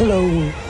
Hello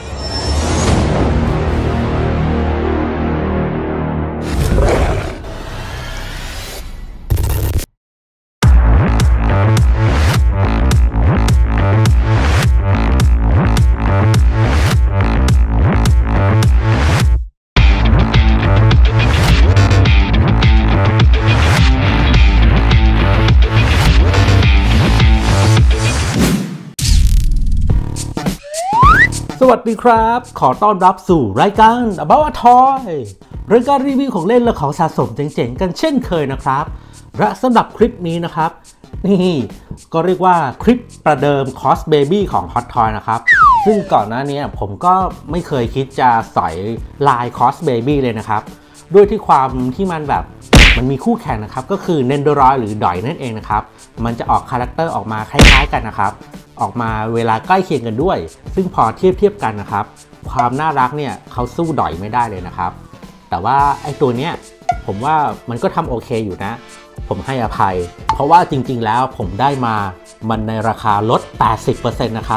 สวัสดีครับขอต้อนรับสู่รายการ About a Toy รายการรีวิวของเล่นและของสะสมเจ๋งๆกันเช่นเคยนะครับและสำหรับคลิปนี้นะครับนี่ก็เรียกว่าคลิปประเดิม Cos Baby ของ Hot Toy นะครับซึ่งก่อนหน้านี้ผมก็ไม่เคยคิดจะสอยลาย Cos Baby เลยนะครับด้วยที่ความที่มันมีคู่แข่งนะครับก็คือ Nendoroid หรือดอยนั่นเองนะครับมันจะออกคาแรคเตอร์ออกมาคล้ายๆกันนะครับออกมาเวลาใกล้เคียงกันด้วยซึ่งพอเทียบกันนะครับความน่ารักเนี่ยเขาสู้ดอยไม่ได้เลยนะครับแต่ว่าไอ้ตัวเนี้ยผมว่ามันก็ทำโอเคอยู่นะผมให้อภัยเพราะว่าจริงๆแล้วผมได้มามันในราคาลด 80% นะครับ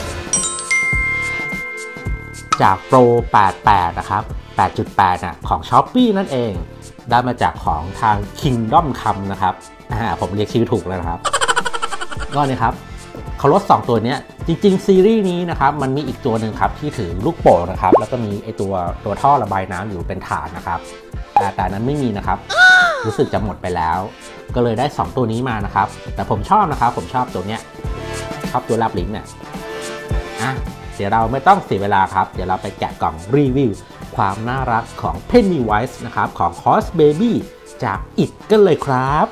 จากโปร 88 นะครับ 8.8 น่ะของ Shopee นั่นเองได้มาจากของทาง Kingdom Come นะครับผมเรียกชื่อถูกแล้วนะครับก็นี่ครับเขาลด2ตัวนี้จริงๆซีรีส์นี้นะครับมันมีอีกตัวหนึ่งครับที่ถือลูกโป่งนะครับแล้วก็มีไอตัวท่อระบายน้ำอยู่เป็นฐานนะครับแต่นั้นไม่มีนะครับรู้สึกจะหมดไปแล้วก็เลยได้2ตัวนี้มานะครับแต่ผมชอบนะครับผมชอบตัวเนี้ยชอบตัวแลบลิ้นเนี่ยเดี๋ยวเราไม่ต้องเสียเวลาครับเดี๋ยวเราไปแกะกล่องรีวิวความน่ารักของ Pennywise นะครับของ Cos Baby จาก IT กันเลยครับ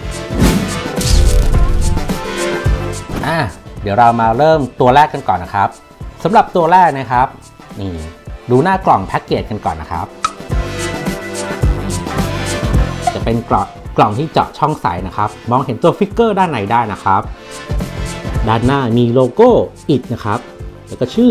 เดี๋ยวเรามาเริ่มตัวแรกกันก่อนนะครับสำหรับตัวแรกนะครับนี่ดูหน้ากล่องแพ็กเกจกันก่อนนะครับจะเป็นกล่องที่เจาะช่องใสนะครับมองเห็นตัวฟิกเกอร์ด้านในได้นะครับด้านหน้ามีโลโก้ IT นะครับแล้วก็ชื่อ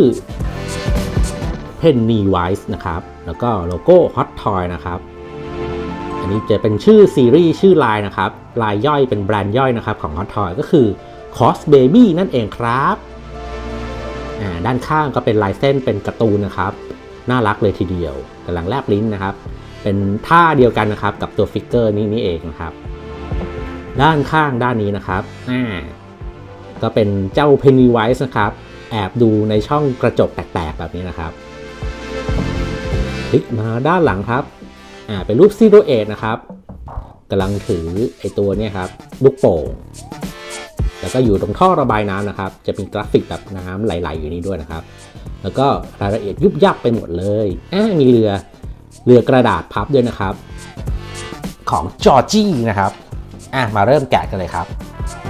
Pennywise นะครับแล้วก็โลโก้ Hot Toy นะครับอันนี้จะเป็นชื่อซีรีส์ชื่อไลน์นะครับไลน์ย่อยเป็นแบรนด์ย่อยนะครับของ Hot Toy ก็คือ Cos Baby นั่นเองครับด้านข้างก็เป็นลายเส้นเป็นการ์ตูนนะครับน่ารักเลยทีเดียวกำลังแลบลิ้นนะครับเป็นท่าเดียวกันนะครับกับตัวฟิกเกอร์นี่เองนะครับด้านข้างด้านนี้นะครับก็เป็นเจ้า Pennywise นะครับแอบดูในช่องกระจกแตกๆแบบนี้นะครับพลิกมาด้านหลังครับเป็นรูปซิลูเอตนะครับกำลังถือไอตัวนี้ครับลูกโป่งแล้วก็อยู่ตรงท่อระบายน้ำนะครับจะมีกราฟิกแบบน้ำไหลๆอยู่นี้ด้วยนะครับแล้วก็รายละเอียดยุบยับไปหมดเลยมีเรือกระดาษพับด้วยนะครับของจอร์จี้นะครับมาเริ่มแกะกันเลยครับ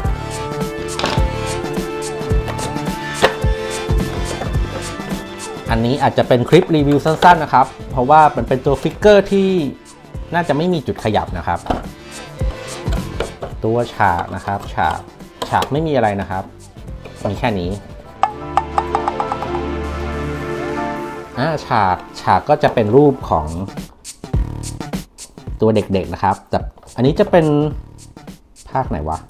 อันนี้อาจจะเป็นคลิปรีวิวสั้นๆนะครับเพราะว่ามันเป็นตัวฟิกเกอร์ที่น่าจะไม่มีจุดขยับนะครับตัวฉากนะครับฉากไม่มีอะไรนะครับมีแค่นี้ฉากก็จะเป็นรูปของตัวเด็กๆนะครับแต่อันนี้จะเป็นภาคไหนวะ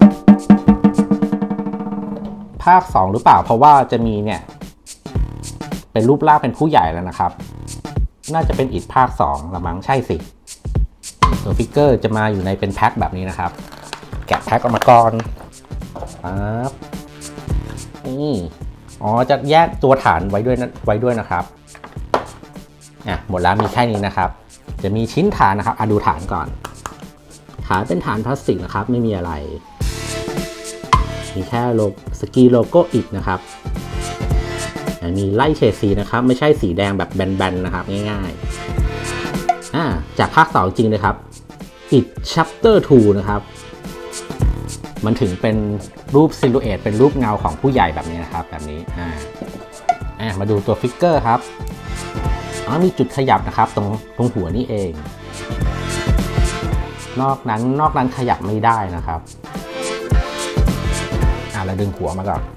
ภาค2หรือเปล่าเพราะว่าจะมีเนี่ยเป็นรูปร่างเป็นผู้ใหญ่แล้วนะครับน่าจะเป็นITภาค2ละมั้งใช่สิตัวฟิกเกอร์จะมาอยู่ในเป็นแพ็คแบบนี้นะครับแกะแพ็คออกมาก่อนปั๊บนี่จะแยกตัวฐานไว้ด้วยนะครับหมดแล้วมีแค่นี้นะครับจะมีชิ้นฐานนะครับดูฐานก่อนฐานเป็นฐานพลาสติกนะครับไม่มีอะไรมีแค่สกีโลโก้ITนะครับมีไล่เฉดสีนะครับไม่ใช่สีแดงแบบแบนๆนะครับง่ายๆจากภาค2จริงเลยครับIT Chapter 2 นะครับมันถึงเป็นรูปซิลูเอตเป็นรูปเงาของผู้ใหญ่แบบนี้นะครับแบบนี้มาดูตัวฟิกเกอร์ครับมีจุดขยับนะครับตรงหัวนี่เองนอกนั้นขยับไม่ได้นะครับเราดึงหัวมาก่อน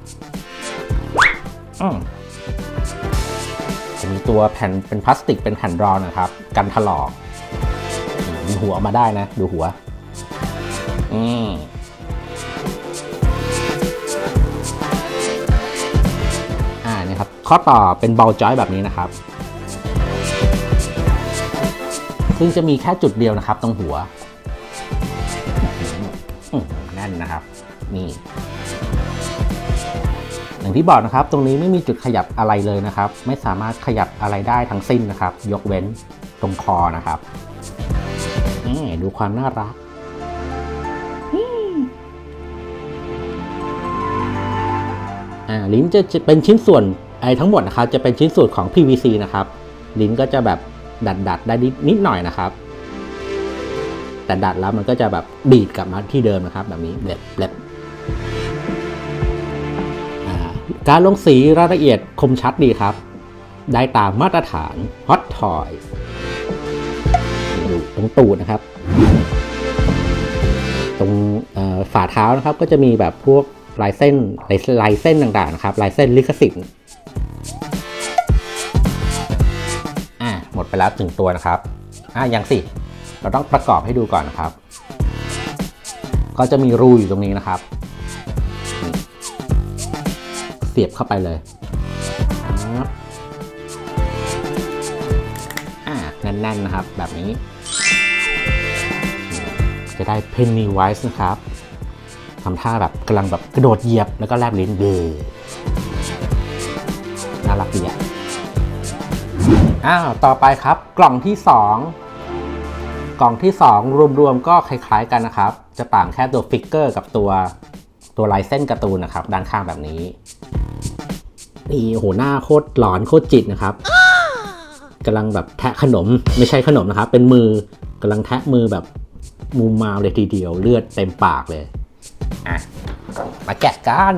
จะมีตัวแผ่นเป็นพลาสติกเป็นแผ่นรองนะครับกันถลอกมีหัวมาได้นะดูหัวนี่ครับข้อต่อเป็นบอลจอยแบบนี้นะครับซึ่งจะมีแค่จุดเดียวนะครับตรงหัวแน่นนะครับนี่อย่างที่บอกนะครับตรงนี้ไม่มีจุดขยับอะไรเลยนะครับไม่สามารถขยับอะไรได้ทั้งสิ้นนะครับยกเว้นตรงคอนะครับนี่ดูความน่ารักลิ้นจะเป็นชิ้นส่วนทั้งหมดนะครับจะเป็นชิ้นส่วนของ PVC นะครับลิ้นก็จะแบบดัดได้นิดหน่อยนะครับแต่ดัดแล้วมันก็จะแบบดีดกลับมาที่เดิมนะครับแบบนี้เล็บการลงสีรายละเอียดคมชัดดีครับได้ตามมาตรฐาน Hot Toy ดูตรงตูดนะครับตรงฝ่าเท้านะครับก็จะมีแบบพวกลายเส้นต่างๆนะครับลายเส้นลิขสิทธิ์หมดไปแล้ว1ตัวนะครับยังสิเราต้องประกอบให้ดูก่อนนะครับก็จะมีรูอยู่ตรงนี้นะครับเสียบเข้าไปเลยแน่นๆนะครับแบบนี้จะได้ Pennywise นะครับทำท่าแบบกำลังแบบกระโดดเหยียบแล้วก็แลบลิ้นน่ารักดีต่อไปครับกล่องที่2รวมๆก็คล้ายๆกันนะครับจะต่างแค่ตัวฟิกเกอร์กับตัวลายเส้นการ์ตูนนะครับด้านข้างแบบนี้นี่โหหน้าโคตรหลอนโคตรจิตนะครับกำลังแบบแทะขนมไม่ใช่ขนมนะครับเป็นมือกำลังแทะมือแบบมุมมาเลยทีเดียวเลือดเต็มปากเลยมาแกะกัน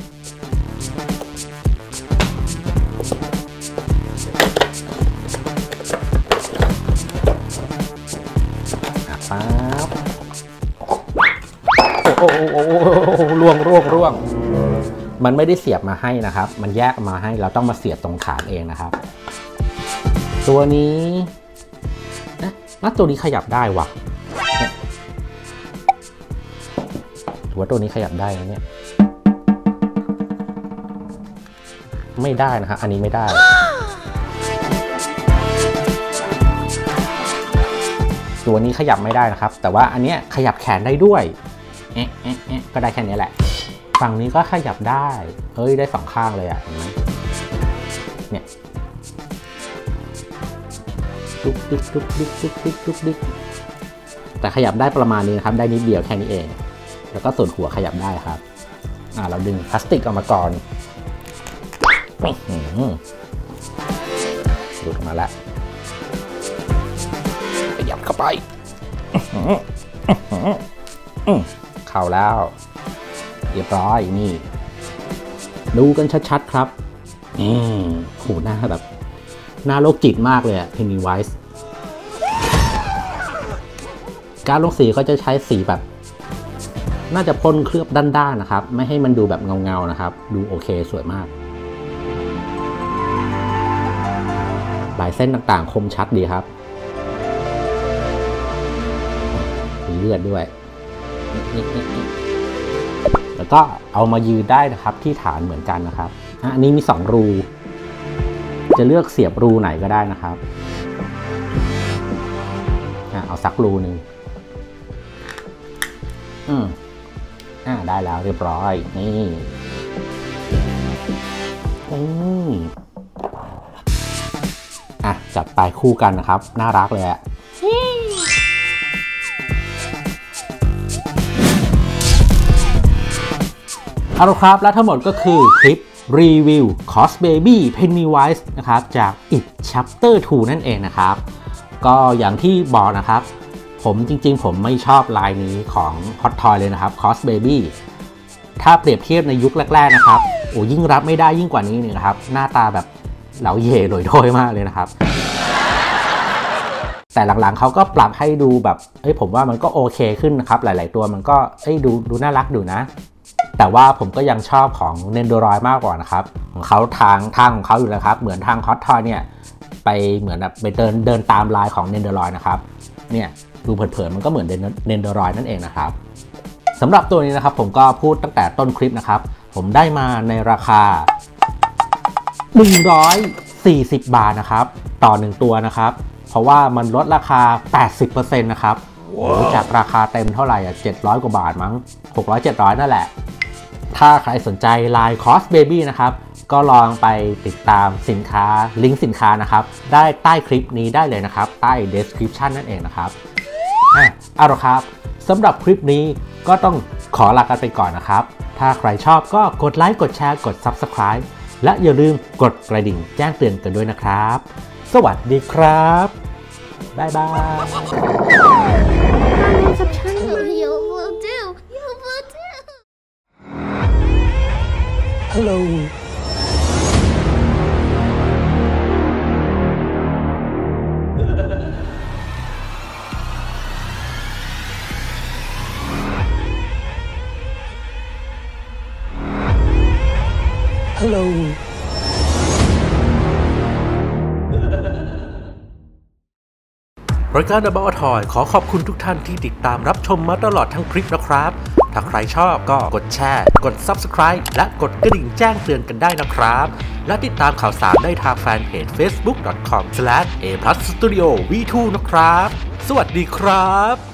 ปั๊บโอ้ร่วงมันไม่ได้เสียบมาให้นะครับมันแยกมาให้เราต้องมาเสียบตรงฐานเองนะครับตัวนี้ตัวนี้ขยับได้ว่ะถือว่าตัวนี้ขยับได้นะเนี่ยไม่ได้นะครับอันนี้ไม่ได้ตัวนี้ขยับไม่ได้นะครับแต่ว่าอันเนี้ยขยับแขนได้ด้วยก็ได้แค่นี้แหละฝั่งนี้ก็ขยับได้เฮ้ยได้2ข้างเลยเห็นไหมเนี่ยดุ๊กแต่ขยับได้ประมาณนี้นะครับได้นิดเดียวแค่นี้เองแล้วก็ส่วนหัวขยับได้ครับเราดึงพลาสติกออกมาก่อนดูดออกมาแล้วขยับเข้าไปเข้าแล้วเรียบร้อยนี่ดูกันชัดๆครับโหหน้าแบบหน้าโรคจิตมากเลยPennywise การลงสีก็จะใช้สีแบบน่าจะพ่นเคลือบด้านๆนะครับไม่ให้มันดูแบบเงาๆนะครับดูโอเคสวยมากลายเส้นต่างๆคมชัดดีครับมีเลือดด้วยแล้วก็เอามายืนได้นะครับที่ฐานเหมือนกันนะครับอันนี้มี2รูจะเลือกเสียบรูไหนก็ได้นะครับเอาสักรูหนึ่งได้แล้วเรียบร้อยนี่จัดไปคู่กันนะครับน่ารักเลยเอาละครับและทั้งหมดก็คือคลิปรีวิว Cos Baby Pennywise นะครับจาก It Chapter 2 นั่นเองนะครับก็อย่างที่บอกนะครับผมจริงๆผมไม่ชอบลายนี้ของ Hot Toy เลยนะครับ Cos Baby ถ้าเปรียบเทียบในยุคแรกๆนะครับยิ่งรับไม่ได้ยิ่งกว่านี้นี่นะครับหน้าตาแบบเหลาเย่หลอยโถยมากเลยนะครับแต่หลังๆเขาก็ปรับให้ดูแบบผมว่ามันก็โอเคขึ้นนะครับหลายๆตัวมันก็ดูน่ารักดูนะแต่ว่าผมก็ยังชอบของ Nendoroid มากกว่านะครับของเขาทางของเขาอยู่แล้วครับเหมือนทาง Hot Toy เนี่ยไปเหมือนแบบไปเดินตามลายของ Nendoroid นะครับเนี่ยดูเผินๆมันก็เหมือน Nendoroid นั่นเองนะครับสำหรับตัวนี้นะครับผมก็พูดตั้งแต่ต้นคลิปนะครับผมได้มาในราคา 140 บาทนะครับต่อ1ตัวนะครับเพราะว่ามันลดราคา 80% นะครับจากราคาเต็มเท่าไหร่700 กว่าบาทมั้ง600-700นั่นแหละถ้าใครสนใจ Line Cos Baby นะครับก็ลองไปติดตามสินค้าลิงก์สินค้านะครับได้ใต้คลิปนี้ได้เลยนะครับใต้ description นั่นเองนะครับเอาละครับสำหรับคลิปนี้ก็ต้องขอลากันไปก่อนนะครับถ้าใครชอบก็กดไลค์กดแชร์กด Subscribe และอย่าลืมกดกระดิ่งแจ้งเตือนกันด้วยนะครับสวัสดีครับบ๊ายบาย You will do. You will do. Hello. Hello. รายการ About Toy ขอขอบคุณทุกท่านที่ติดตามรับชมมาตลอดทั้งคลิปนะครับถ้าใครชอบก็กดแชร์กด Subscribe และกดกระดิ่งแจ้งเตือนกันได้นะครับและติดตามข่าวสารได้ทางแฟนเพจ facebook.com/aplusstudioV2 นะครับสวัสดีครับ